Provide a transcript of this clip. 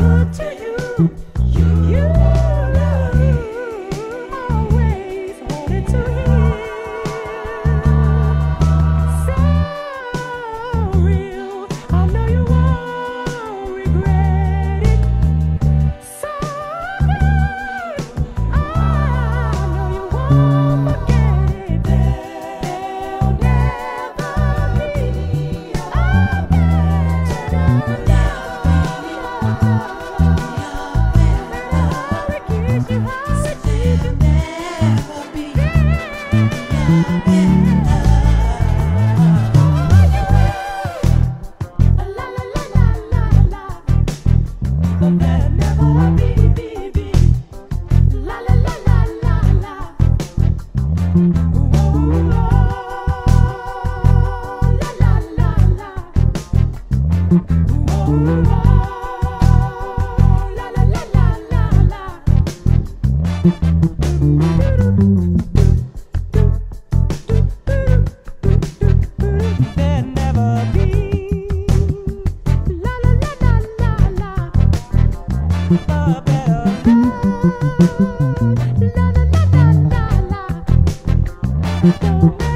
good to you. You always wanted to hear. So real, I know you won't regret it. So good, I know you won't forget it. There'll never be a Don't